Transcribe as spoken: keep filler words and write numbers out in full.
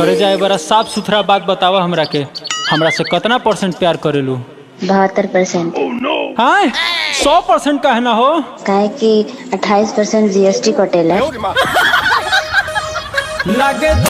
करे जाए बड़ा साफ सुथरा बात बतावा हमरा के, हमरा से कितना परसेंट प्यार करेलू? बहत्तर परसेंट। हाँ सौ परसेंट कहना हो काहे कि अट्ठाईस परसेंट जीएसटी कटेला।